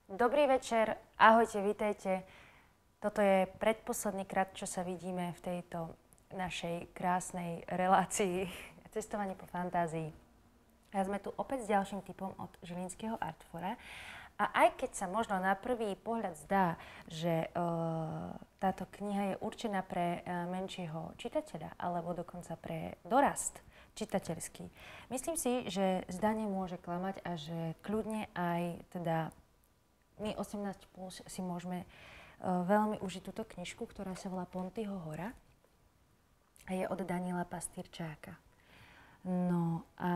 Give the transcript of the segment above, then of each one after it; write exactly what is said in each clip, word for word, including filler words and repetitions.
Dobrý večer, ahojte, vítajte. Toto je predposledný krát, čo sa vidíme v tejto našej krásnej relácii Cestovanie po fantázii. A sme tu opäť s ďalším tipom od Žilinského Artfora. A aj keď sa možno na prvý pohľad zdá, že uh, táto kniha je určená pre uh, menšieho čitateľa, alebo dokonca pre dorast čitateľský, myslím si, že zdanie môže klamať a že kľudne aj teda my osemnásť plus si môžeme uh, veľmi užiť túto knižku, ktorá sa volá Pontyho hora a je od Daniela Pastýrčáka. No a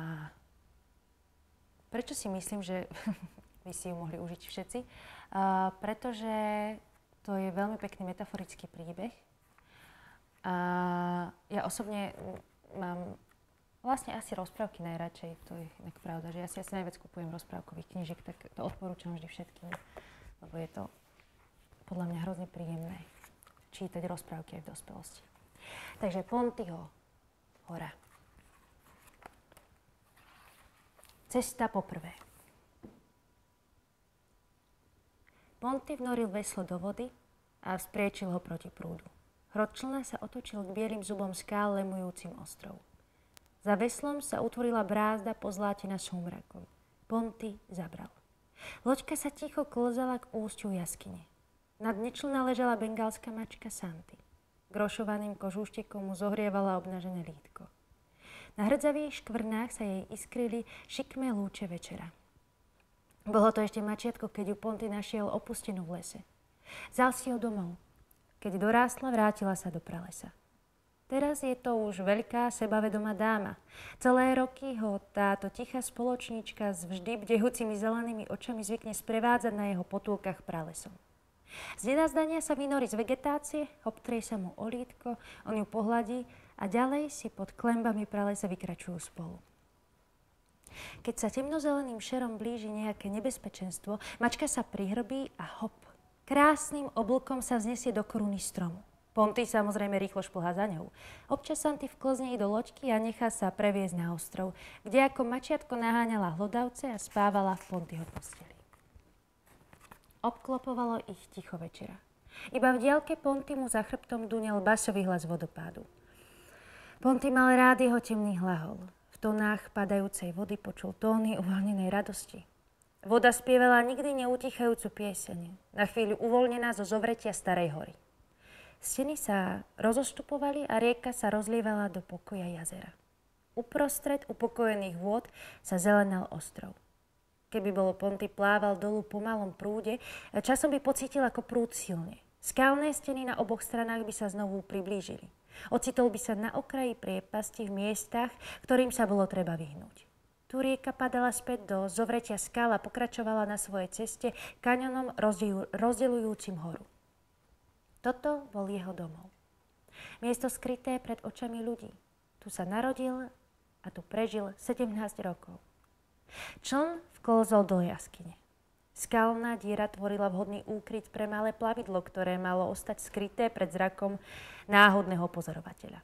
prečo si myslím, že by si ju mohli užiť všetci? Uh, pretože to je veľmi pekný metaforický príbeh. A ja osobne mám vlastne asi rozprávky najradšej, to je inak pravda, že ja si asi najviac kupujem rozprávkových knížiek, tak to odporúčam vždy všetkým, lebo je to podľa mňa hrozne príjemné čítať rozprávky aj v dospelosti. Takže Pontyho hora. Cesta poprvé. Ponty vnoril veslo do vody a vzpriečil ho proti prúdu. Hrot člna sa otočil k bielým zubom skál lemujúcim ostrov. Za veslom sa utvorila brázda pozlátená súmrakom. Ponty zabral. Loďka sa ticho klzala k úsťu jaskyne. Na dne člna ležala bengálska mačka Santy. Grošovaným kožúštekom mu zohrievala obnažené lítko. Na hrdzavých škvrnách sa jej iskrili šikmé lúče večera. Bolo to ešte mačiatko, keď ju Ponty našiel opustenú v lese. Vzal si ho domov. Keď dorástla, vrátila sa do pralesa. Teraz je to už veľká, sebavedomá dáma. Celé roky ho táto tichá spoločníčka s vždy bdehúcimi zelenými očami zvykne sprevádzať na jeho potulkách pralesom. Z nenazdania sa vynorí z vegetácie, obtrie sa mu o lítko, on ju pohľadí a ďalej si pod klembami pralesa vykračujú spolu. Keď sa temnozeleným šerom blíži nejaké nebezpečenstvo, mačka sa prihrbí a hop, krásnym oblkom sa vznesie do koruny stromu. Ponty samozrejme rýchlo šplhá za ňou. Občas Santy vklzne i do loďky a nechá sa previesť na ostrov, kde ako mačiatko naháňala hlodavce a spávala v Pontyho posteli. Obklopovalo ich ticho večera. Iba v diaľke Ponty mu za chrbtom dunel basový hlas vodopádu. Ponty mal rád jeho temný hlahol. V tónách padajúcej vody počul tóny uvoľnenej radosti. Voda spievala nikdy neutichajúcu pieseň, na chvíľu uvoľnená zo zovretia starej hory. Steny sa rozostupovali a rieka sa rozlievala do pokoja jazera. Uprostred upokojených vôd sa zelenal ostrov. Keby bolo Ponty plával dolu po malom prúde, časom by pocítil ako prúd silne. Skalné steny na oboch stranách by sa znovu priblížili. Ocitol by sa na okraji priepasti v miestach, ktorým sa bolo treba vyhnúť. Tu rieka padala späť do zovretia skál a pokračovala na svojej ceste kaňonom rozdeľujúcim horu. Toto bol jeho domov. Miesto skryté pred očami ľudí. Tu sa narodil a tu prežil sedemnásť rokov. Čln vklzol do jaskyne. Skalná diera tvorila vhodný úkryt pre malé plavidlo, ktoré malo ostať skryté pred zrakom náhodného pozorovateľa.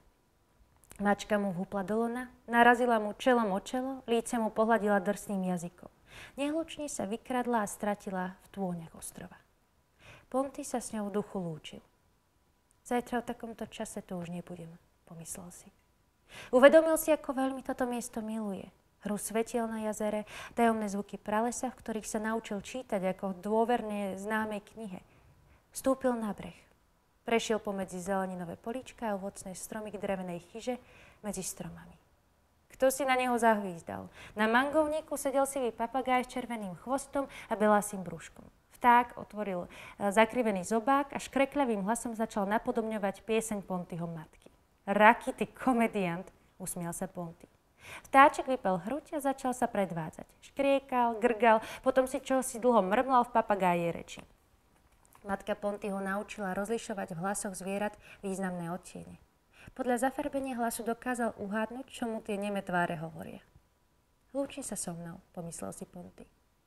Mačka mu vhupla do lona, narazila mu čelom o čelo, líce mu pohľadila drsným jazykom. Nehlučne sa vykradla a stratila v tôňach ostrova. Ponty sa s ňou v duchu lúčil. Zajtra v takomto čase tu už nebudem, pomyslel si. Uvedomil si, ako veľmi toto miesto miluje. Hru svetiel na jazere, tajomné zvuky pralesa, v ktorých sa naučil čítať ako v dôverne známej knihe. Vstúpil na breh. Prešiel pomedzi zeleninové políčka a ovocné stromy k drevenej chyže medzi stromami. Kto si na neho zahvízdal? Na mangovníku sedel sivý papagáj s červeným chvostom a belásým brúškom. Vták otvoril zakrivený zobák a škrekľavým hlasom začal napodobňovať pieseň Pontyho matky. Raki, ty komediant, usmial sa Ponty. Vtáček vypel hruď a začal sa predvádzať. Škriekal, grgal, potom si čosi dlho mrmlal v papagájej reči. Matka Ponty ho naučila rozlišovať v hlasoch zvierat významné odtiene. Podľa zafarbenia hlasu dokázal uhádnuť, čo mu tie neme tváre hovoria. Lúči sa so mnou, pomyslel si Ponty.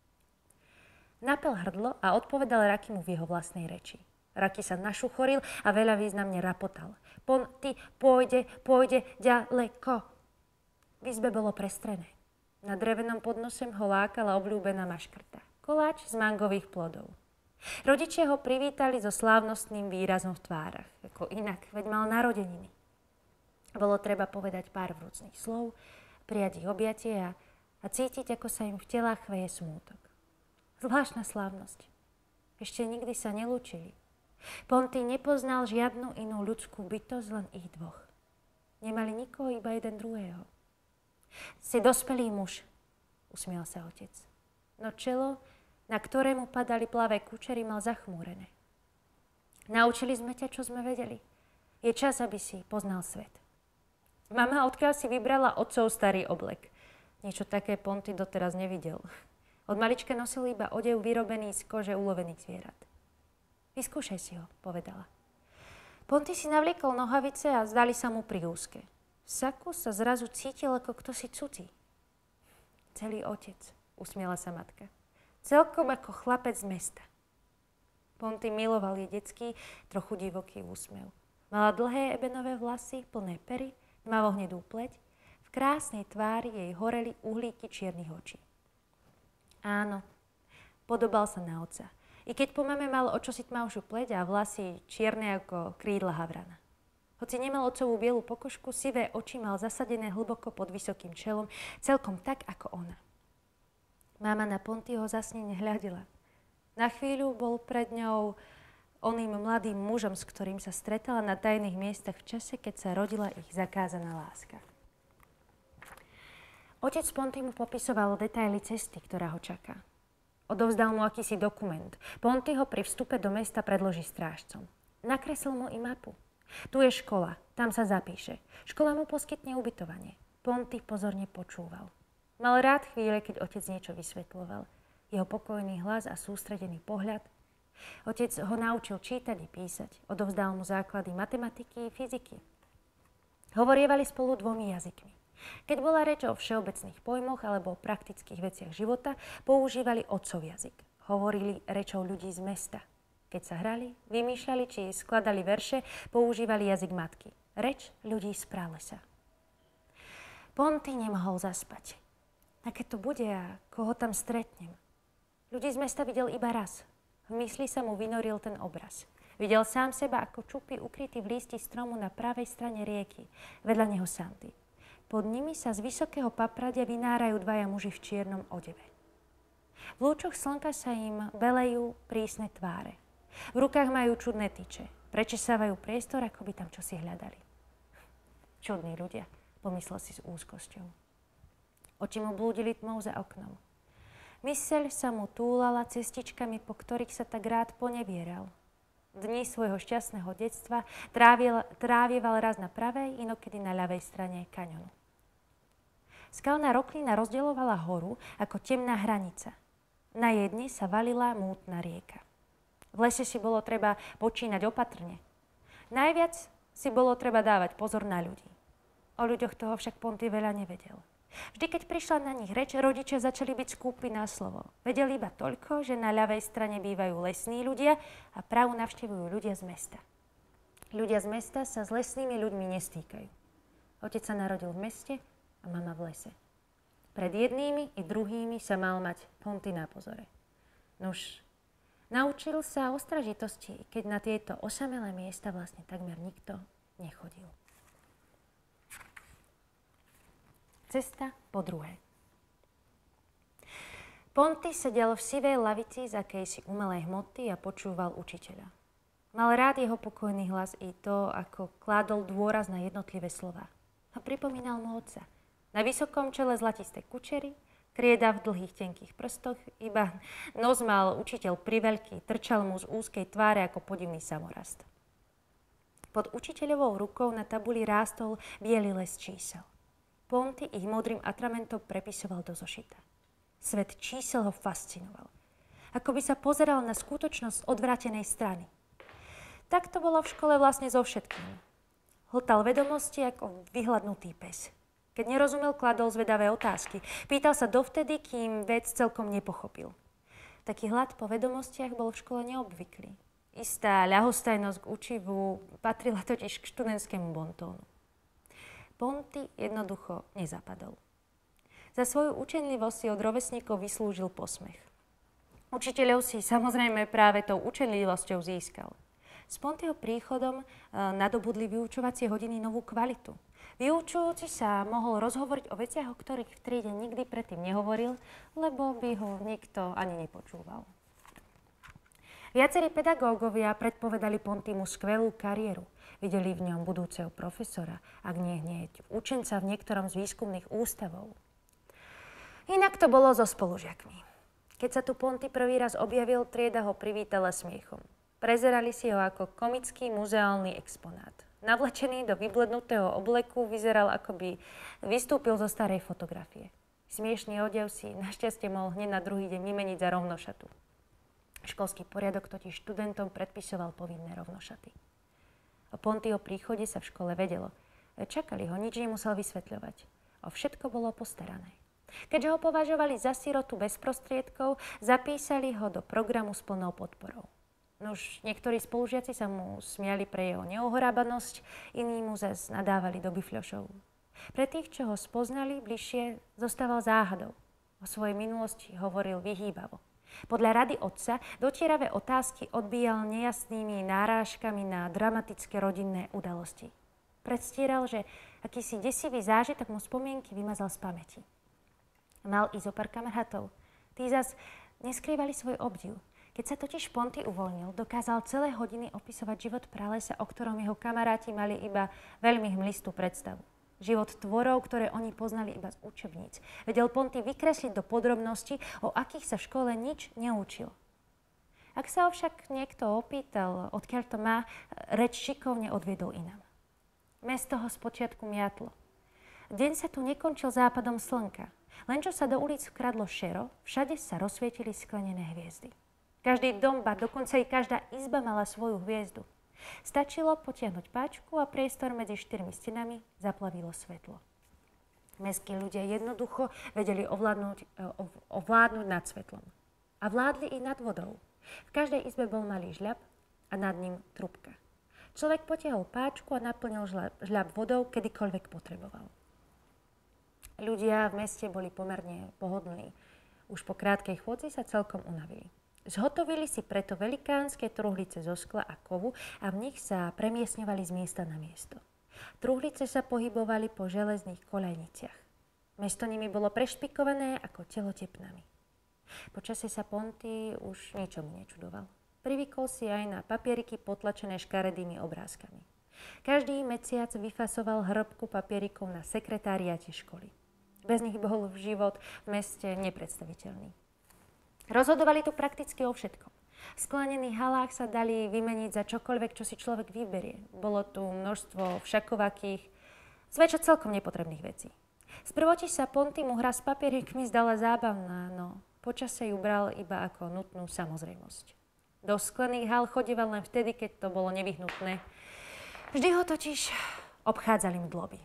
Napel hrdlo a odpovedal Rakimu v jeho vlastnej reči. Raki sa našuchoril a veľa významne rapotal. Ponty pôjde, pôjde ďaleko. V izbe bolo prestrené. Na drevenom podnosem ho lákala obľúbená maškrta. Koláč z mangových plodov. Rodičia ho privítali so slávnostným výrazom v tvárach. Ako inak, veď mal narodeniny. Bolo treba povedať pár vrúcnych slov, prijať ich objatie a, a cítiť, ako sa im v telách chveje smútok. Zvláštna slávnosť. Ešte nikdy sa nelúčili. Ponty nepoznal žiadnu inú ľudskú bytosť, len ich dvoch. Nemali nikoho, iba jeden druhého. Si dospelý muž, usmial sa otec. No čelo, na ktorému padali plavé kučery, mal zachmúrené. Naučili sme ťa, čo sme vedeli. Je čas, aby si poznal svet. Mama odkiaľ si vybrala otcov starý oblek. Niečo také Ponty doteraz nevidel. Od malička nosil iba odev vyrobený z kože ulovených zvierat. Vyskúšaj si ho, povedala. Ponty si navliekol nohavice a zdali sa mu priúzke. V saku sa zrazu cítil, ako kto si cudzí. Celý otec, usmiela sa matka. Celkom ako chlapec z mesta. Ponty miloval jej detský, trochu divoký úsmev. Mala dlhé ebenové vlasy, plné pery, tmavo-hnedú pleť. V krásnej tvári jej horeli uhlíky čiernych očí. Áno, podobal sa na otca. I keď po mame mal o čosi tmavšiu pleť a vlasy čierne ako krídla havrana. Hoci nemal otcovú bielu pokožku, sivé oči mal zasadené hlboko pod vysokým čelom, celkom tak ako ona. Mama na Pontyho zasnene hľadela. Na chvíľu bol pred ňou oným mladým mužom, s ktorým sa stretala na tajných miestach v čase, keď sa rodila ich zakázaná láska. Otec Ponty mu popisoval detaily cesty, ktorá ho čaká. Odovzdal mu akýsi dokument. Ponty ho pri vstupe do mesta predloží strážcom. Nakreslil mu i mapu. Tu je škola, tam sa zapíše. Škola mu poskytne ubytovanie. Ponty pozorne počúval. Mal rád chvíle, keď otec niečo vysvetľoval. Jeho pokojný hlas a sústredený pohľad. Otec ho naučil čítať i písať. Odovzdal mu základy matematiky i fyziky. Hovorievali spolu dvomi jazykmi. Keď bola reč o všeobecných pojmoch alebo o praktických veciach života, používali otcov jazyk. Hovorili rečou ľudí z mesta. Keď sa hrali, vymýšľali či skladali verše, používali jazyk matky. Reč ľudí z pralesa. Ponty nemohol zaspať. Aké to bude a koho tam stretnem? Ľudí z mesta videl iba raz. V mysli sa mu vynoril ten obraz. Videl sám seba ako čupy ukrytý v lísti stromu na pravej strane rieky. Vedľa neho Sandy. Pod nimi sa z vysokého papradia vynárajú dvaja muži v čiernom odeve. V lúčoch slnka sa im belejú prísne tváre. V rukách majú čudné tyče. Prečesávajú priestor, ako by tam čosi hľadali. Čudní ľudia, pomyslel si s úzkosťou. Oči mu blúdili tmou za oknom. Myseľ sa mu túlala cestičkami, po ktorých sa tak rád ponevieral. Dni svojho šťastného detstva trávil, trávieval raz na pravej, inokedy na ľavej strane kaňonu. Skalná roklina rozdeľovala horu ako temná hranica. Na jedni sa valila mútna rieka. V lese si bolo treba počínať opatrne. Najviac si bolo treba dávať pozor na ľudí. O ľuďoch toho však Ponty veľa nevedel. Vždy, keď prišla na nich reč, rodičia začali byť skúpi na slovo. Vedeli iba toľko, že na ľavej strane bývajú lesní ľudia a pravú navštevujú ľudia z mesta. Ľudia z mesta sa s lesnými ľuďmi nestýkajú. Otec sa narodil v meste a mama v lese. Pred jednými i druhými sa mal mať Ponty na pozore. Nuž, naučil sa ostražitosti, keď na tieto osamelé miesta vlastne takmer nikto nechodil. Cesta po druhé. Ponty sedel v sivej lavici z akejsi umelej hmoty a počúval učiteľa. Mal rád jeho pokojný hlas i to, ako kládol dôraz na jednotlivé slová. A pripomínal mu otca. Na vysokom čele zlatisté kučery, krieda v dlhých tenkých prstoch, iba nos mal učiteľ priveľký, trčal mu z úzkej tváre ako podivný samorast. Pod učiteľovou rukou na tabuli rástol biely les čísel. Ponty ich modrým atramentom prepisoval do zošita. Svet čísel ho fascinoval. Ako by sa pozeral na skutočnosť z odvrátenej strany. Tak to bolo v škole vlastne so všetkým. Hltal vedomosti ako vyhladnutý pes. Keď nerozumel, kladol zvedavé otázky. Pýtal sa dovtedy, kým vec celkom nepochopil. Taký hlad po vedomostiach bol v škole neobvyklý. Istá ľahostajnosť k učivu patrila totiž k študentskému bontónu. Ponty jednoducho nezapadol. Za svoju učenlivosť si od rovesníkov vyslúžil posmech. Učiteľov si samozrejme práve tou učenlivosťou získal. S Pontiho príchodom e, nadobudli vyučovacie hodiny novú kvalitu. Vyučujúci sa mohol rozhovoriť o veciach, o ktorých v triede nikdy predtým nehovoril, lebo by ho nikto ani nepočúval. Viacerí pedagógovia predpovedali Pontimu skvelú kariéru. Videli v ňom budúceho profesora, ak nie hneď učenca v niektorom z výskumných ústavov. Inak to bolo so spolužiakmi. Keď sa tu Ponti prvý raz objavil, trieda ho privítala smiechom. Prezerali si ho ako komický muzeálny exponát. Navlečený do vyblednutého obleku vyzeral, ako by vystúpil zo starej fotografie. Smiešný odev si našťastie mohol hneď na druhý deň vymeniť za rovnošatu. Školský poriadok totiž študentom predpisoval povinné rovnošaty. O Pontiho príchode sa v škole vedelo. Čakali ho, nič nemusel vysvetľovať. O všetko bolo postarané. Keďže ho považovali za sirotu bez prostriedkov, zapísali ho do programu s plnou podporou. Nož niektorí spolužiaci sa mu smiali pre jeho neohrabanosť, iní mu zas nadávali do bifľošov. Pre tých, čo ho spoznali bližšie, zostával záhadou. O svojej minulosti hovoril vyhýbavo. Podľa rady otca dotieravé otázky odbíjal nejasnými nárážkami na dramatické rodinné udalosti. Predstieral, že akýsi desivý zážitok mu spomienky vymazal z pamäti. Mal i zo pár kamarátov. Tí zas neskrývali svoj obdiv. Keď sa totiž Ponti uvoľnil, dokázal celé hodiny opisovať život pralesa, o ktorom jeho kamaráti mali iba veľmi hmlistú predstavu. Život tvorov, ktoré oni poznali iba z učebníc. Vedel Ponti vykresliť do podrobností, o akých sa v škole nič neučil. Ak sa ho však niekto opýtal, odkiaľ to má, reč šikovne odviedol inám. Mesto ho spočiatku miatlo. Deň sa tu nekončil západom slnka. Len čo sa do ulic vkradlo šero, všade sa rozsvietili sklenené hviezdy. Každý dom, ba dokonca i každá izba mala svoju hviezdu. Stačilo potiahnuť páčku a priestor medzi štyrmi stenami zaplavilo svetlo. Mestskí ľudia jednoducho vedeli ovládnuť, ovládnuť nad svetlom. A vládli i nad vodou. V každej izbe bol malý žľab a nad ním trubka. Človek potiahol páčku a naplnil žľab, žľab vodou, kedykoľvek potreboval. Ľudia v meste boli pomerne pohodlní. Už po krátkej chôdzi sa celkom unavili. Zhotovili si preto velikánske truhlice zo skla a kovu a v nich sa premiesňovali z miesta na miesto. Truhlice sa pohybovali po železných koľajniciach. Mesto nimi bolo prešpikované ako telo tepnami. Počasie sa Ponti už ničomu nečudoval. Privykol si aj na papieriky potlačené škaredými obrázkami. Každý mesiac vyfasoval hŕbku papierikov na sekretáriate školy. Bez nich bol život v meste nepredstaviteľný. Rozhodovali tu prakticky o všetkom. V sklenených halách sa dali vymeniť za čokoľvek, čo si človek vyberie. Bolo tu množstvo všakovakých, zväčša celkom nepotrebných vecí. Sprvoti sa Pontimu hra s papierikmi zdala zábavná, no počasie ju bral iba ako nutnú samozrejmosť. Do sklených hal chodieval len vtedy, keď to bolo nevyhnutné. Vždy ho totiž obchádzali mdloby.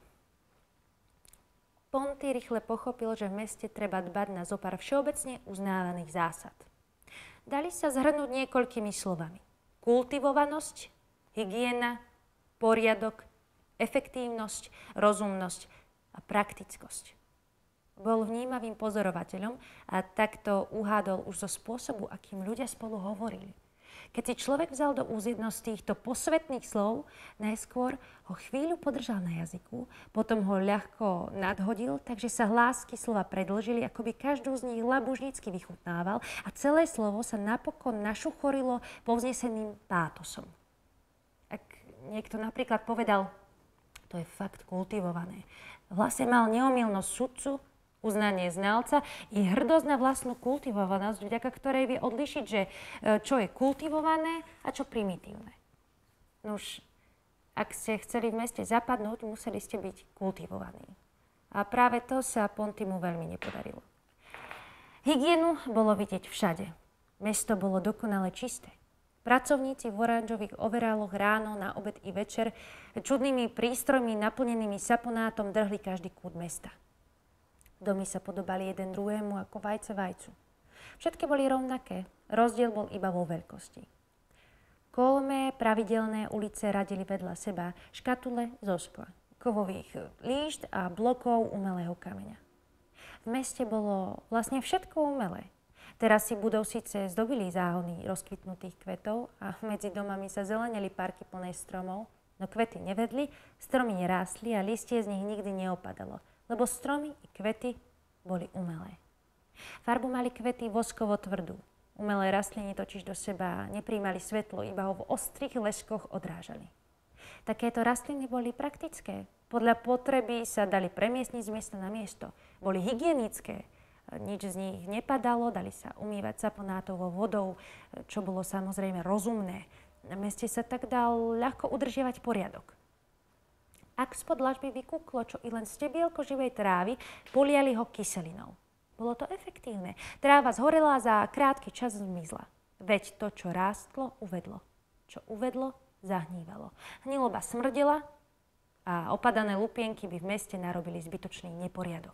Ponti rýchle pochopil, že v meste treba dbať na zopár všeobecne uznávaných zásad. Dali sa zhrnúť niekoľkými slovami. Kultivovanosť, hygiena, poriadok, efektívnosť, rozumnosť a praktickosť. Bol vnímavým pozorovateľom a takto uhádol už zo spôsobu, akým ľudia spolu hovorili. Keď si človek vzal do úst jedno z týchto posvetných slov, najskôr ho chvíľu podržal na jazyku, potom ho ľahko nadhodil, takže sa hlásky slova predĺžili, ako by každú z nich labužnícky vychutnával a celé slovo sa napokon našuchorilo povzneseným pátosom. Ak niekto napríklad povedal, to je fakt kultivované, vlastne mal neomylnosť sudcu, uznanie znalca i hrdosť na vlastnú kultivovanosť, vďaka ktorej vie odlišiť, že čo je kultivované a čo primitívne. Nuž, ak ste chceli v meste zapadnúť, museli ste byť kultivovaní. A práve to sa Pontimu veľmi nepodarilo. Hygienu bolo vidieť všade. Mesto bolo dokonale čisté. Pracovníci v oranžových overáloch ráno, na obed i večer čudnými prístrojmi naplnenými saponátom drhli každý kút mesta. Domy sa podobali jeden druhému ako vajce vajcu. Všetky boli rovnaké, rozdiel bol iba vo veľkosti. Kolmé, pravidelné ulice radili vedľa seba škatule zo skla, kovových líšt a blokov umelého kameňa. V meste bolo vlastne všetko umelé. Terasy budov síce zdobili záhony rozkvitnutých kvetov a medzi domami sa zeleneli parky plné stromov, no kvety nevedli, stromy nerástli a listie z nich nikdy neopadalo, lebo stromy i kvety boli umelé. Farbu mali kvety voskovo tvrdú. Umelé rastliny totiž do seba nepríjmali svetlo, iba ho v ostrých leskoch odrážali. Takéto rastliny boli praktické. Podľa potreby sa dali premiestniť z miesta na miesto. Boli hygienické. Nič z nich nepadalo, dali sa umývať saponátovou vodou, čo bolo samozrejme rozumné. Na meste sa tak dal ľahko udržiavať poriadok. Ak spod dlažby vykúklo čo i len stebielko živej trávy, poliali ho kyselinou. Bolo to efektívne. Tráva zhorela, za krátky čas zmizla. Veď to, čo rástlo, uvedlo. Čo uvedlo, zahnívalo. Hniloba smrdela a opadané lupienky by v meste narobili zbytočný neporiadok.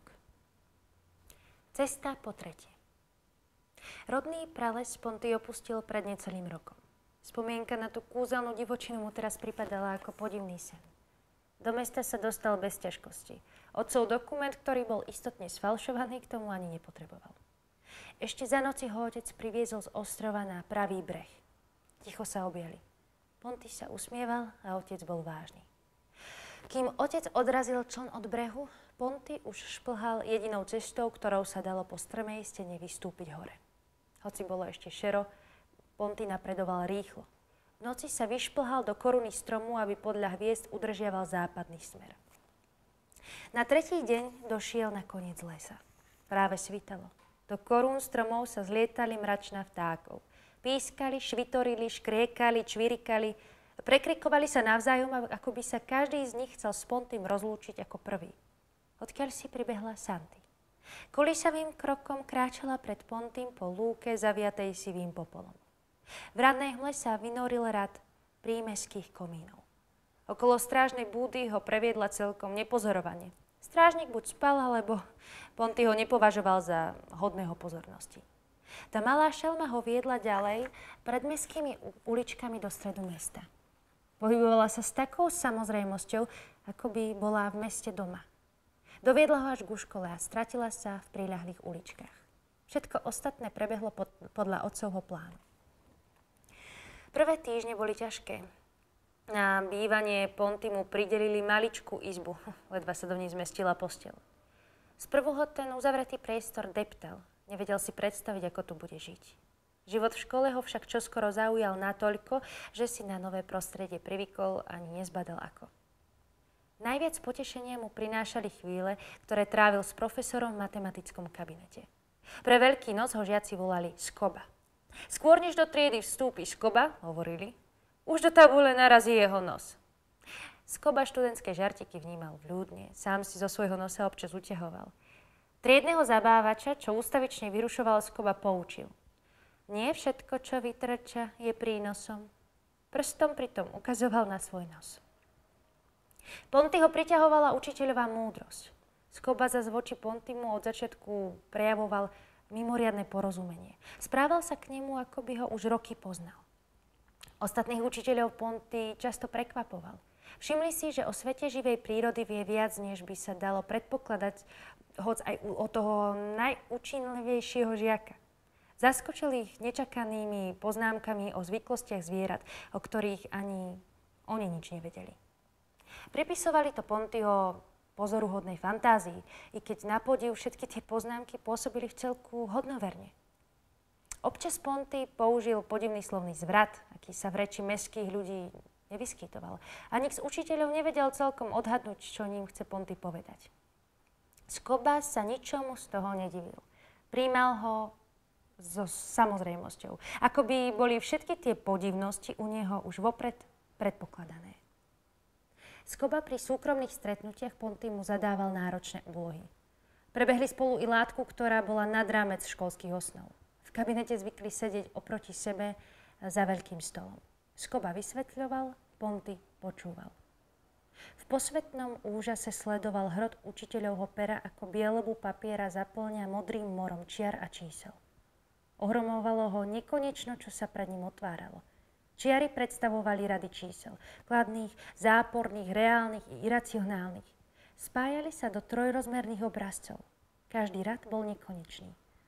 Cesta po tretie. Rodný prales Ponty opustil pred necelým rokom. Spomienka na tú kúzelnú divočinu mu teraz pripadala ako podivný sen. Do mesta sa dostal bez ťažkosti. Otcov dokument, ktorý bol istotne sfalšovaný, k tomu ani nepotreboval. Ešte za noci ho otec priviezol z ostrova na pravý breh. Ticho sa objali. Ponty sa usmieval a otec bol vážny. Kým otec odrazil čln od brehu, Ponty už šplhal jedinou cestou, ktorou sa dalo po strmej stene vystúpiť hore. Hoci bolo ešte šero, Ponty napredoval rýchlo. V noci sa vyšplhal do koruny stromu, aby podľa hviezd udržiaval západný smer. Na tretí deň došiel na koniec lesa. Práve svitalo. Do korún stromov sa zlietali mračná vtákov. Pískali, švitorili, škriekali, čvirikali, prekrikovali sa navzájom, ako by sa každý z nich chcel s Pontym rozlúčiť ako prvý. Odkiaľ si pribehla Santy. Kolísavým krokom kráčala pred Pontym po lúke zaviatej sivým popolom. V radnej hmle sa vynoril rad prímeských komínov. Okolo strážnej búdy ho previedla celkom nepozorovane. Strážnik buď spal, alebo Ponty ho nepovažoval za hodného pozornosti. Tá malá šelma ho viedla ďalej predmestskými uličkami do stredu mesta. Pohybovala sa s takou samozrejmosťou, ako by bola v meste doma. Doviedla ho až ku škole a stratila sa v priľahlých uličkách. Všetko ostatné prebehlo pod, podľa otcovho plánu. Prvé týždne boli ťažké. Na bývanie Ponty mu pridelili maličkú izbu, ledva sa do nej zmestila posteľ. Sprvu ho ten uzavretý priestor deptal, nevedel si predstaviť, ako tu bude žiť. Život v škole ho však čoskoro zaujal natoľko, že si na nové prostredie privykol ani nezbadal ako. Najviac potešenia mu prinášali chvíle, ktoré trávil s profesorom v matematickom kabinete. Pre Veľký noc ho žiaci volali Skoba. Skôr než do triedy vstúpi Skoba, hovorili, už do tabule narazí jeho nos. Skoba študentské žartiky vnímal vľúdne, sám si zo svojho nosa občas uťahoval. Triedneho zabávača, čo ústavične vyrušoval, Skoba poučil. Nie všetko, čo vytrča, je prínosom. Prstom pritom ukazoval na svoj nos. Ponty ho priťahovala učiteľová múdrosť. Skoba zas voči Pontymu od začiatku prejavoval mimoriadne porozumenie. Správal sa k nemu, ako by ho už roky poznal. Ostatných učiteľov Ponty často prekvapoval. Všimli si, že o svete živej prírody vie viac, než by sa dalo predpokladať, hoc aj od toho najúčinlivejšieho žiaka. Zaskočil ich nečakanými poznámkami o zvyklostiach zvierat, o ktorých ani oni nič nevedeli. Pripisovali to Pontyho pozoruhodnej fantázii, i keď na podiv všetky tie poznámky pôsobili v celku hodnoverne. Občas Ponty použil podivný slovný zvrat, aký sa v reči mestských ľudí nevyskytoval. A nik z učiteľov nevedel celkom odhadnúť, čo ním chce Ponty povedať. Skoba sa ničomu z toho nedivil. Príjmal ho so samozrejmosťou, ako by boli všetky tie podivnosti u neho už vopred predpokladané. Skoba pri súkromných stretnutiach Ponty mu zadával náročné úlohy. Prebehli spolu i látku, ktorá bola nad rámec školských osnov. V kabinete zvykli sedieť oproti sebe za veľkým stolom. Skoba vysvetľoval, Ponty počúval. V posvetnom úžase sledoval hrot učiteľovho pera, ako bielebu papiera zaplňa modrým morom čiar a čísel. Ohromovalo ho nekonečno, čo sa pred ním otváralo. Čiary predstavovali rady čísel, kladných, záporných, reálnych i iracionálnych. Spájali sa do trojrozmerných obrazcov. Každý rad bol nekonečný.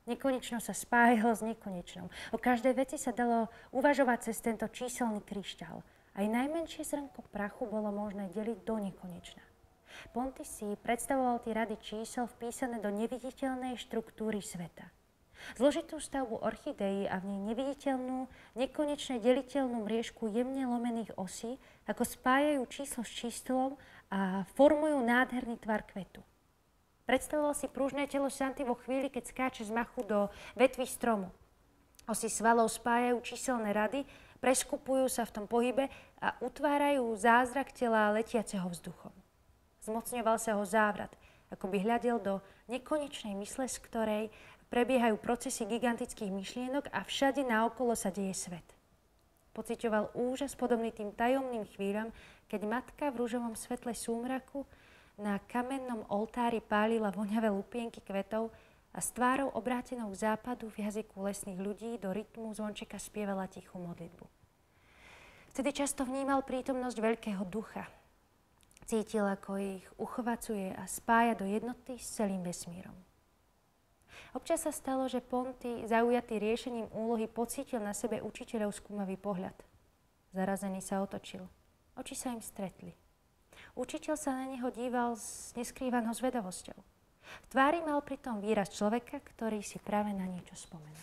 Nekonečno sa spájalo s nekonečnou. O každej veci sa dalo uvažovať cez tento číselný kryštál. Aj najmenšie zrnko prachu bolo možné deliť do nekonečna. Ponti si predstavoval tie rady čísel vpísané do neviditeľnej štruktúry sveta. Zložitú stavbu orchideí a v nej neviditeľnú, nekonečne deliteľnú mriežku jemne lomených osí, ako spájajú číslo s číslom a formujú nádherný tvar kvetu. Predstavoval si pružné telo Santy vo chvíli, keď skáče z machu do vetví stromu. Osy svalov spájajú číselné rady, preskupujú sa v tom pohybe a utvárajú zázrak tela letiaceho vzduchom. Zmocňoval sa ho závrat, ako by hľadel do nekonečnej mysle, z ktorej prebiehajú procesy gigantických myšlienok a všade naokolo sa deje svet. Pociťoval úžas podobný tým tajomným chvíľam, keď matka v ružovom svetle súmraku na kamennom oltári pálila voňavé lupienky kvetov a s tvárou obrátenou k západu v jazyku lesných ľudí do rytmu zvončeka spievala tichú modlitbu. Vtedy často vnímal prítomnosť veľkého ducha. Cítil, ako ich uchovacuje a spája do jednoty s celým vesmírom. Občas sa stalo, že Ponti, zaujatý riešením úlohy, pocítil na sebe učiteľov skúmavý pohľad. Zarazený sa otočil. Oči sa im stretli. Učiteľ sa na neho díval s neskrývanou zvedavosťou. V tvári mal pritom výraz človeka, ktorý si práve na niečo spomenul.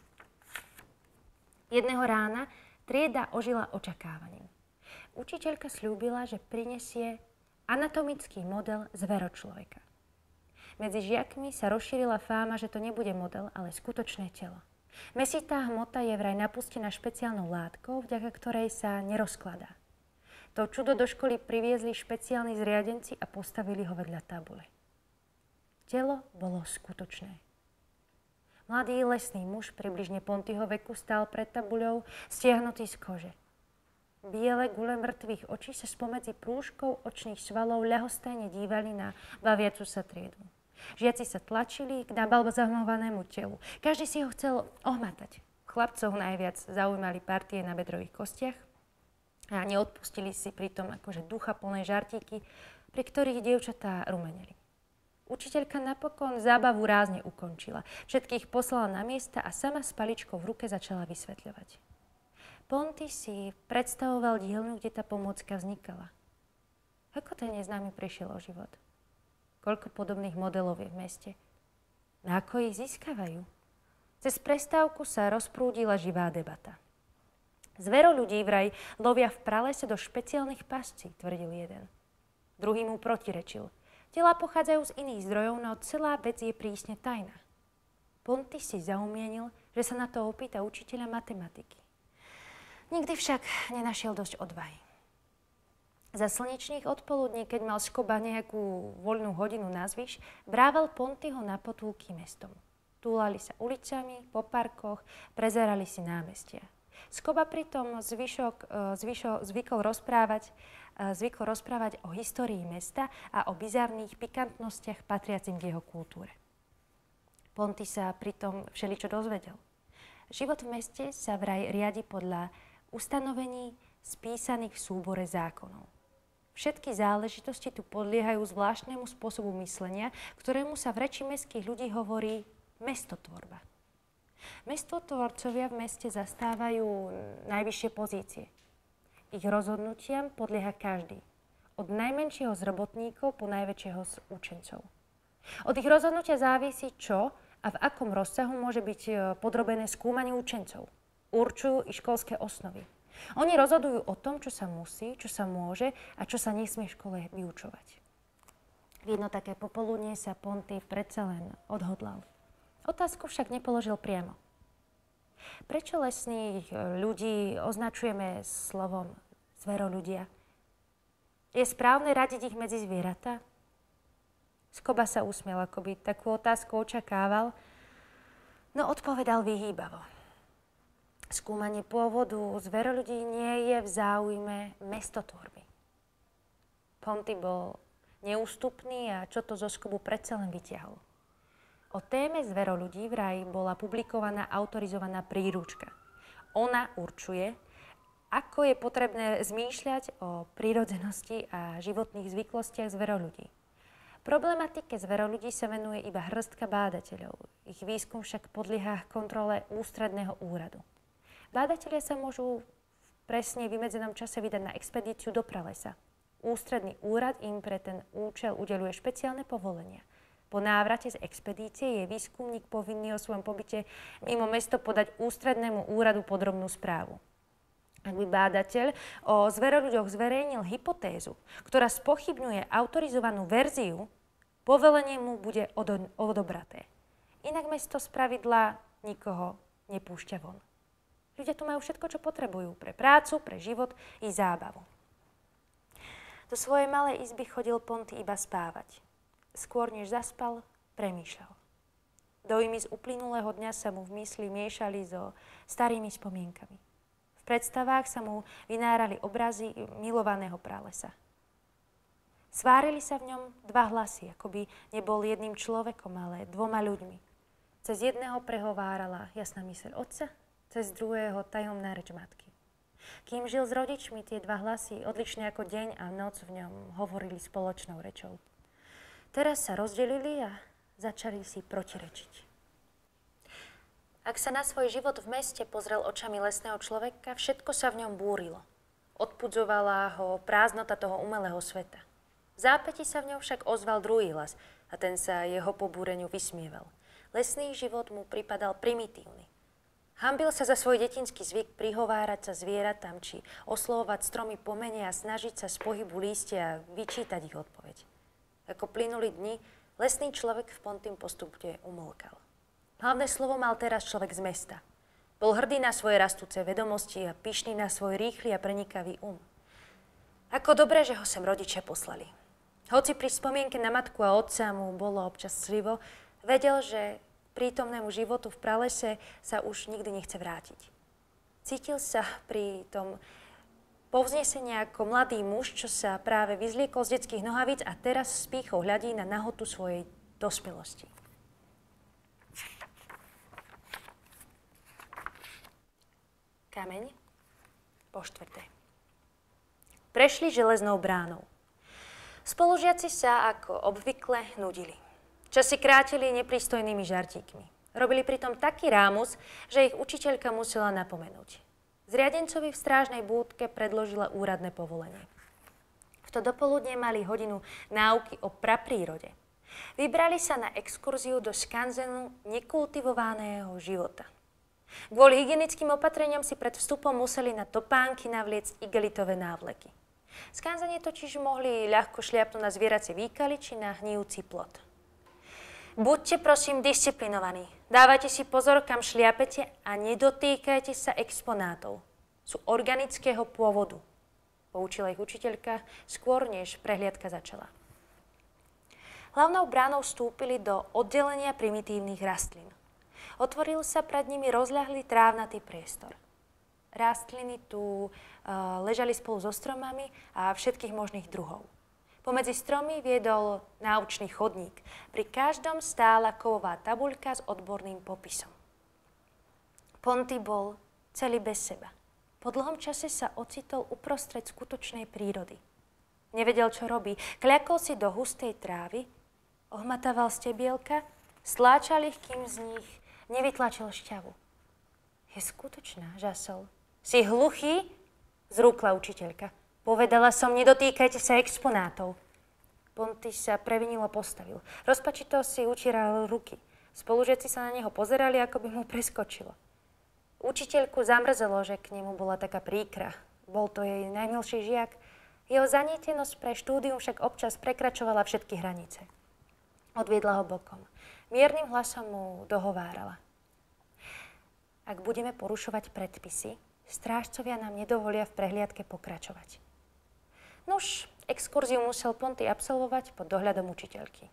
Jedného rána trieda ožila očakávaním. Učiteľka sľúbila, že prinesie anatomický model zveročloveka. Medzi žiakmi sa rozšírila fáma, že to nebude model, ale skutočné telo. Mäsitá hmota je vraj napustená špeciálnou látkou, vďaka ktorej sa nerozkladá. To čudo do školy priviezli špeciálni zriadenci a postavili ho vedľa tabule. Telo bolo skutočné. Mladý lesný muž, približne Pontiho veku, stál pred tabuľou, stiahnutý z kože. Biele gule mŕtvych očí sa spomedzi prúžkov očných svalov ľahostajne dívali na baviacu sa triedu. Žiaci sa tlačili k nabalzamovanému telu. Každý si ho chcel ohmatať. Chlapcov najviac zaujímali partie na bedrových kostiach a neodpustili si pritom akože ducha plné žartíky, pri ktorých dievčatá rumeneli. Učiteľka napokon zábavu rázne ukončila. Všetkých poslala na miesta a sama s paličkou v ruke začala vysvetľovať. Ponti si predstavoval dielňu, kde tá pomôcka vznikala. Ako ten neznámy prišiel o život? Koľko podobných modelov je v meste? A ako ich získavajú? Cez prestávku sa rozprúdila živá debata. Zvero ľudí vraj lovia v pralese do špeciálnych pascí, tvrdil jeden. Druhý mu protirečil. Telá pochádzajú z iných zdrojov, no celá vec je prísne tajná. Ponti si zaumienil, že sa na to opýta učiteľa matematiky. Nikdy však nenašiel dosť odvahy. Za slnečných odpoludní, keď mal Skoba nejakú voľnú hodinu nazvyš, brával Pontiho na potulky mestom. Túlali sa ulicami, po parkoch, prezerali si námestia. Skoba pritom zvyšok, zvyšok, zvykol, rozprávať, zvykol rozprávať o histórii mesta a o bizarných pikantnostiach patriacim k jeho kultúre. Ponti sa pritom všeličo dozvedel. Život v meste sa vraj riadi podľa ustanovení spísaných v súbore zákonov. Všetky záležitosti tu podliehajú zvláštnemu spôsobu myslenia, ktorému sa v reči mestských ľudí hovorí mestotvorba. Mestotvorcovia v meste zastávajú najvyššie pozície. Ich rozhodnutiam podlieha každý. Od najmenšieho z robotníkov po najväčšieho z učencov. Od ich rozhodnutia závisí, čo a v akom rozsahu môže byť podrobené skúmaniu učencov. Určujú i školské osnovy. Oni rozhodujú o tom, čo sa musí, čo sa môže a čo sa nesmie v škole vyučovať. V jedno také popoludnie sa Ponti predsa len odhodlal. Otázku však nepoložil priamo. Prečo lesných ľudí označujeme slovom zveroľudia? Je správne radiť ich medzi zvieratá? Skoba sa usmiel, ako by takú otázku očakával, no odpovedal vyhýbavo. Skúmanie pôvodu zveroľudí nie je v záujme mestotvorby. Ponti bol neústupný a čo to zo Skobu predsa len vytiahol. O téme zveroľudí vraj bola publikovaná autorizovaná príručka. Ona určuje, ako je potrebné zmýšľať o prírodzenosti a životných zvyklostiach zveroľudí. Problematike zveroľudí sa venuje iba hŕstka bádateľov. Ich výskum však podliehá kontrole ústredného úradu. Bádatelia sa môžu v presne vymedzenom čase vydať na expedíciu do pralesa. Ústredný úrad im pre ten účel udeľuje špeciálne povolenia. Po návrate z expedície je výskumník povinný o svojom pobyte mimo mesto podať ústrednému úradu podrobnú správu. Ak by bádateľ o zveroľuďoch zverejnil hypotézu, ktorá spochybňuje autorizovanú verziu, povolenie mu bude odo- odobraté. Inak mesto spravidla nikoho nepúšťa von. Ľudia tu majú všetko, čo potrebujú pre prácu, pre život i zábavu. Do svojej malej izby chodil Ponty iba spávať. Skôr než zaspal, premýšľal. Dojmy z uplynulého dňa sa mu v mysli miešali so starými spomienkami. V predstavách sa mu vynárali obrazy milovaného pralesa. Svárili sa v ňom dva hlasy, ako by nebol jedným človekom, ale dvoma ľuďmi. Cez jedného prehovárala jasná myseľ otca, cez druhého tajomná reč matky. Kým žil s rodičmi, tie dva hlasy, odlišne ako deň a noc, v ňom hovorili spoločnou rečou. Teraz sa rozdelili a začali si protirečiť. Ak sa na svoj život v meste pozrel očami lesného človeka, všetko sa v ňom búrilo. Odpudzovala ho prázdnota toho umelého sveta. V zápäti sa v ňom však ozval druhý hlas a ten sa jeho pobúreniu vysmieval. Lesný život mu pripadal primitívny. Hanbil sa za svoj detinský zvyk prihovárať sa zvieratám či oslovovať stromy po mene a snažiť sa z pohybu lístia vyčítať ich odpoveď. Ako plynuli dni, lesný človek v Pontym postupne umlkal. Hlavné slovo mal teraz človek z mesta. Bol hrdý na svoje rastúce vedomosti a pyšný na svoj rýchly a prenikavý um. Ako dobre, že ho sem rodičia poslali. Hoci pri spomienke na matku a otca mu bolo občas slivo, vedel, že prítomnému životu v pralese sa už nikdy nechce vrátiť. Cítil sa pri tom povznesení ako mladý muž, čo sa práve vyzliekol z detských nohavíc a teraz s pýchou hľadí na nahotu svojej dospelosti. Kameň po štvrté. Prešli železnou bránou. Spolužiaci sa ako obvykle nudili. Časy krátili neprístojnými žartíkmi. Robili pritom taký rámus, že ich učiteľka musela napomenúť. Zriadencovi v strážnej búdke predložila úradné povolenie. V to dopoludne mali hodinu náuky o praprírode. Vybrali sa na exkurziu do skanzenu nekultivovaného života. Kvôli hygienickým opatreniam si pred vstupom museli na topánky navliecť igelitové návleky. Skanzenie totiž mohli ľahko šliapnúť na zvieracie výkaly či na hnijúci plot. Buďte prosím disciplinovaní. Dávajte si pozor, kam šliapete a nedotýkajte sa exponátov. Sú organického pôvodu, poučila ich učiteľka skôr, než prehliadka začala. Hlavnou bránou vstúpili do oddelenia primitívnych rastlín. Otvoril sa pred nimi rozľahlý trávnatý priestor. Rastliny tu uh, ležali spolu so stromami a všetkých možných druhov. Pomedzi stromy viedol náučný chodník. Pri každom stála kovová tabuľka s odborným popisom. Ponty bol celý bez seba. Po dlhom čase sa ocitol uprostred skutočnej prírody. Nevedel, čo robí. Kľakol si do hustej trávy, ohmatával stebielka, stláčal ich, kým z nich nevytlačil šťavu. Je skutočná, žasol. Si hluchý? Zrúkla učiteľka. Povedala som, nedotýkajte sa exponátov. Ponty sa previnilo postavil. Rozpačito si utieral ruky. Spolužiaci sa na neho pozerali, ako by mu preskočilo. Učiteľku zamrzelo, že k nemu bola taká príkra. Bol to jej najmilší žiak. Jeho zanietenosť pre štúdium však občas prekračovala všetky hranice. Odviedla ho bokom. Miernym hlasom mu dohovárala. Ak budeme porušovať predpisy, strážcovia nám nedovolia v prehliadke pokračovať. Nuž, exkurziu musel Ponty absolvovať pod dohľadom učiteľky.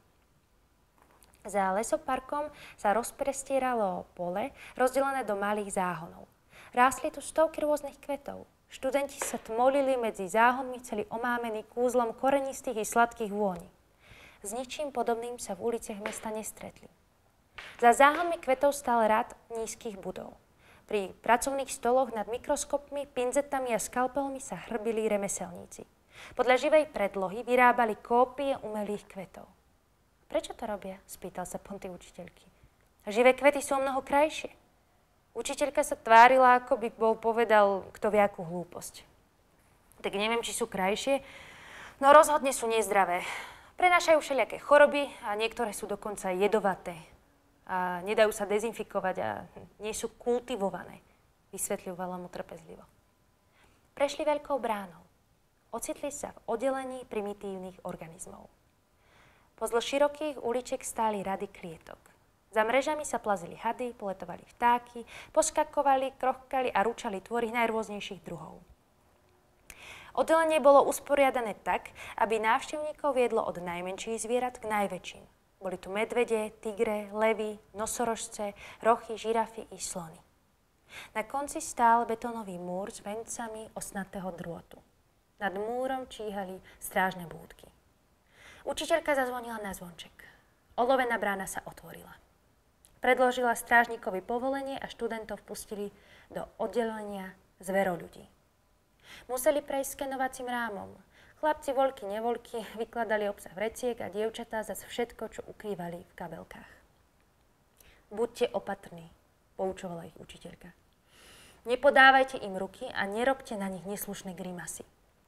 Za lesoparkom sa rozprestieralo pole, rozdelené do malých záhonov. Rástli tu stovky rôznych kvetov. Študenti sa tmolili medzi záhonmi, celý omámený kúzlom korenistých i sladkých vôní. S ničím podobným sa v uliciach mesta nestretli. Za záhonmi kvetov stál rad nízkych budov. Pri pracovných stoloch nad mikroskopmi, pinzetami a skalpelmi sa hrbili remeselníci. Podľa živej predlohy vyrábali kópie umelých kvetov. Prečo to robia? Spýtal sa Ponty učiteľky. Živé kvety sú o mnoho krajšie. Učiteľka sa tvárila, ako by bol povedal kto vie akú hlúposť. Tak neviem, či sú krajšie, no rozhodne sú nezdravé. Prenášajú všelijaké choroby a niektoré sú dokonca jedovaté. A nedajú sa dezinfikovať a nie sú kultivované, vysvetľovala mu trpezlivo. Prešli veľkou bránou. Ocitli sa v oddelení primitívnych organizmov. Pozdĺž širokých uličiek stáli rady klietok. Za mrežami sa plazili hady, poletovali vtáky, poskakovali, krochkali a ručali tvory najrôznejších druhov. Oddelenie bolo usporiadané tak, aby návštevníkov viedlo od najmenších zvierat k najväčším. Boli tu medvede, tigre, levy, nosorožce, rochy, žirafy i slony. Na konci stál betónový múr s vencami osnatého drôtu. Nad múrom číhali strážne búdky. Učiteľka zazvonila na zvonček. Olovená brána sa otvorila. Predložila strážnikovi povolenie a študentov pustili do oddelenia zveroľudí. Museli prejsť skenovacím rámom. Chlapci, voľky, nevoľky vykladali obsah vreciek a dievčatá zas všetko, čo ukrývali v kabelkách. Buďte opatrní, poučovala ich učiteľka. Nepodávajte im ruky a nerobte na nich neslušné grimasy.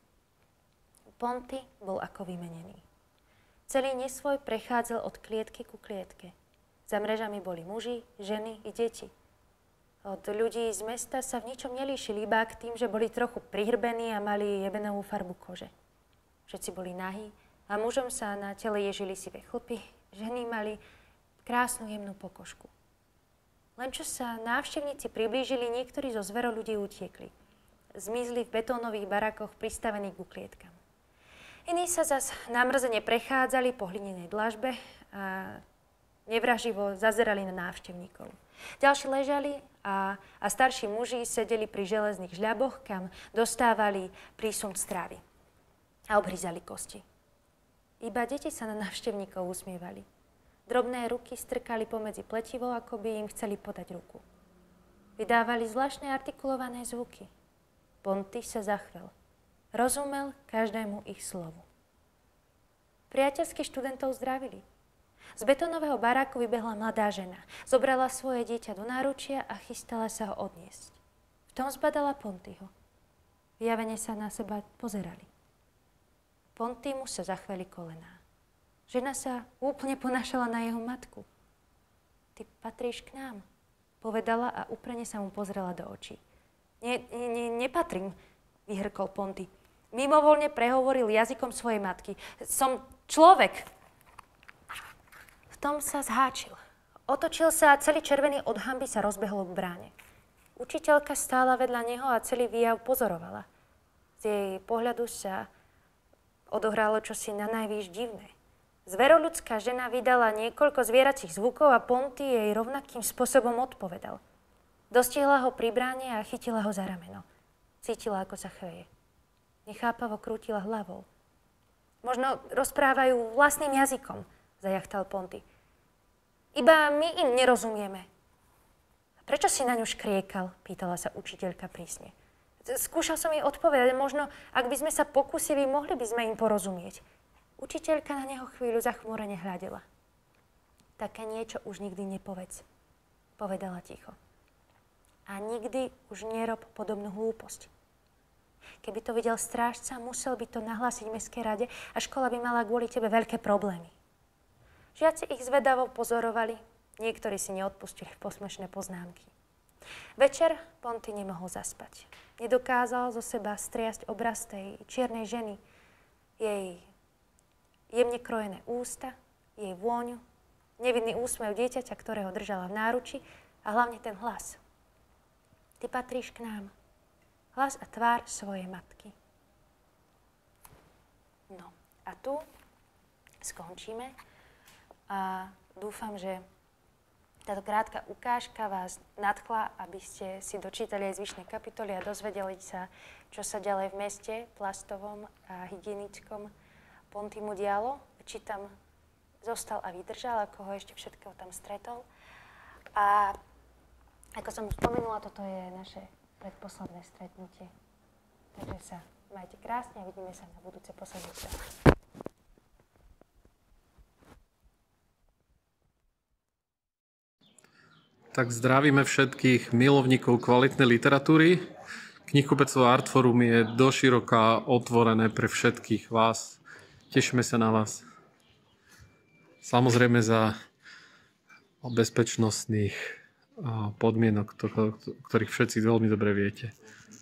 Ponty bol ako vymenený. Celý nesvoj prechádzal od klietky ku klietke. Za mrežami boli muži, ženy i deti. Od ľudí z mesta sa v ničom nelíšili, iba k tým, že boli trochu prihrbení a mali jebenovú farbu kože. Všetci boli nahí a mužom sa na tele ježili sivé chlpy, ženy mali krásnu jemnú pokožku. Len čo sa návštevníci priblížili, niektorí zo zveroľudí utiekli. Zmizli v betónových barakoch pristavených ku klietkam. Iní sa zas namrzene prechádzali po hlinenej dlažbe a nevraživo zazerali na návštevníkov. Ďalší ležali a, a starší muži sedeli pri železných žľaboch, kam dostávali prísun stravy a obhryzali kosti. Iba deti sa na návštevníkov usmievali. Drobné ruky strkali pomedzi pletivou, ako by im chceli podať ruku. Vydávali zvláštne artikulované zvuky. Ponty sa zachvel. Rozumel každému ich slovu. Priateľsky študentov zdravili. Z betónového baráku vybehla mladá žena. Zobrala svoje dieťa do náručia a chystala sa ho odniesť. V tom zbadala Pontyho. Vyjavene sa na seba pozerali. Pontymu sa zachveli kolená. Žena sa úplne ponášala na jeho matku. Ty patríš k nám, povedala a úprene sa mu pozrela do očí. Ne, ne, nepatrím, vyhrkol Ponty. Mimovoľne prehovoril jazykom svojej matky. Som človek. V tom sa zháčil. Otočil sa a celý červený od hanby sa rozbehol k bráne. Učiteľka stála vedľa neho a celý výjav pozorovala. Z jej pohľadu sa odohralo čosi na najvýš divné. Zveroľudská žena vydala niekoľko zvieracích zvukov a Ponty jej rovnakým spôsobom odpovedal. Dostihla ho pri bráne a chytila ho za rameno. Cítila, ako sa chveje. Nechápavo krútila hlavou. Možno rozprávajú vlastným jazykom, zajachtal Ponty. Iba my im nerozumieme. Prečo si na ňu škriekal? Pýtala sa učiteľka prísne. Skúšal som jej odpovedať, možno, ak by sme sa pokúsili, mohli by sme im porozumieť. Učiteľka na neho chvíľu zachmúrene hľadela. Také niečo už nikdy nepovedz, povedala ticho. A nikdy už nerob podobnú hlúposť. Keby to videl strážca, musel by to nahlásiť mestskej rade a škola by mala kvôli tebe veľké problémy. Žiaci ich zvedavo pozorovali, niektorí si neodpustili posmešné poznámky. Večer Ponty nemohol zaspať. Nedokázal zo seba striasť obraz tej čiernej ženy, jej jemne krojené ústa, jej vôňu, nevinný úsmev dieťaťa, ktorého držala v náruči a hlavne ten hlas. Ty patríš k nám. Hlas a tvár svojej matky. No a tu skončíme a dúfam, že táto krátka ukážka vás nadchla, aby ste si dočítali aj zvyšné kapitoly a dozvedeli sa, čo sa ďalej v meste plastovom a hygienickom Pontymu dialo. Či tam zostal a vydržal, ako ho ešte všetkého tam stretol. A ako som už spomenula, toto je naše predposledné stretnutie. Takže sa majte krásne a vidíme sa na budúce posadnutia. Tak zdravíme všetkých milovníkov kvalitnej literatúry. Knihkupectvo Artforum je doširoka otvorené pre všetkých vás. Tešíme sa na vás. Samozrejme za bezpečnostných podmienok, ktorých všetci veľmi dobre viete.